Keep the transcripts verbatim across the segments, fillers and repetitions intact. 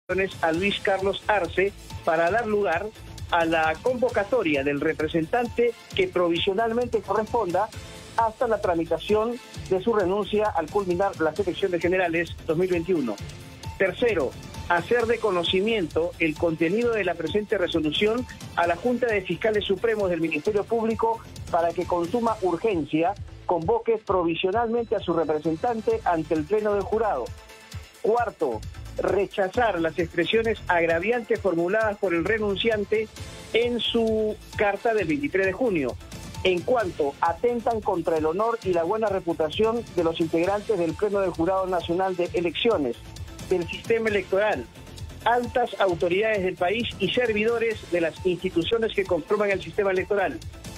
a Luis Carlos Arce para dar lugar a la convocatoria del representante que provisionalmente corresponda hasta la tramitación de su renuncia al culminar las elecciones generales dos mil veintiuno. Tercero, hacer de conocimiento el contenido de la presente resolución a la Junta de Fiscales Supremos del Ministerio Público para que con suma urgencia convoque provisionalmente a su representante ante el Pleno del Jurado. Cuarto, rechazar las expresiones agraviantes formuladas por el renunciante en su carta del veintitrés de junio, en cuanto atentan contra el honor y la buena reputación de los integrantes del Pleno del Jurado Nacional de Elecciones, del sistema electoral, altas autoridades del país y servidores de las instituciones que conforman el sistema electoral.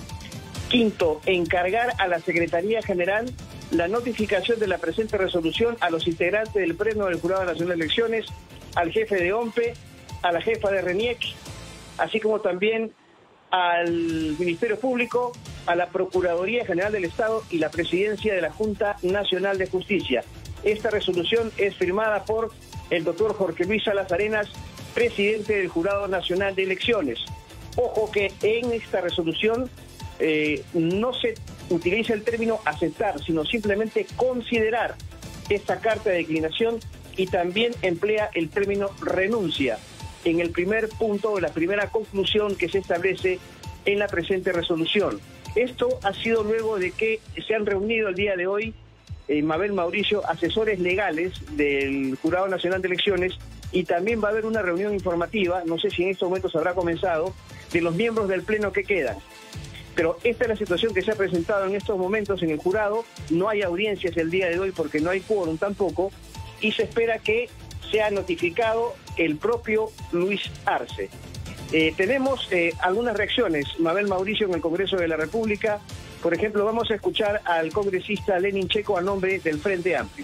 Quinto, encargar a la Secretaría General la notificación de la presente resolución a los integrantes del Pleno del Jurado Nacional de Elecciones, al jefe de O M P E, a la jefa de RENIEC, así como también al Ministerio Público, a la Procuraduría General del Estado y la Presidencia de la Junta Nacional de Justicia. Esta resolución es firmada por el doctor Jorge Luis Salas Arenas, presidente del Jurado Nacional de Elecciones. Ojo que en esta resolución eh, no se utiliza el término aceptar, sino simplemente considerar esta carta de declinación, y también emplea el término renuncia en el primer punto, la primera conclusión que se establece en la presente resolución. Esto ha sido luego de que se han reunido el día de hoy, eh, Mabel Mauricio, asesores legales del Jurado Nacional de Elecciones, y también va a haber una reunión informativa, no sé si en estos momentos habrá comenzado, de los miembros del Pleno que quedan. Pero esta es la situación que se ha presentado en estos momentos en el jurado. No hay audiencias el día de hoy porque no hay quórum tampoco, y se espera que sea notificado el propio Luis Arce. Eh, tenemos eh, algunas reacciones, Mabel Mauricio, en el Congreso de la República. Por ejemplo, vamos a escuchar al congresista Lenin Checo a nombre del Frente Amplio.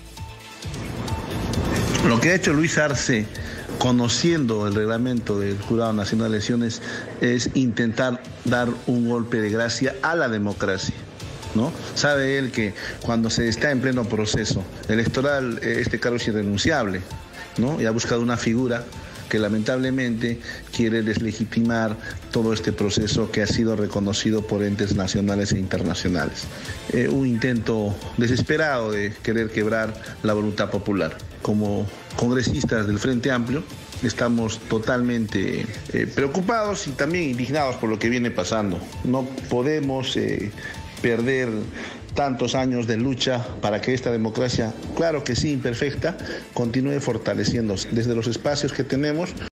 Lo que ha hecho Luis Arce, conociendo el reglamento del Jurado Nacional de Elecciones, es intentar dar un golpe de gracia a la democracia, ¿no? Sabe él que cuando se está en pleno proceso electoral, este cargo es irrenunciable, ¿no? Y ha buscado una figura que lamentablemente quiere deslegitimar todo este proceso que ha sido reconocido por entes nacionales e internacionales. Eh, un intento desesperado de querer quebrar la voluntad popular. Como congresistas del Frente Amplio estamos totalmente eh, preocupados y también indignados por lo que viene pasando. No podemos eh, perder tantos años de lucha para que esta democracia, claro que sí, imperfecta, continúe fortaleciéndose. Desde los espacios que tenemos,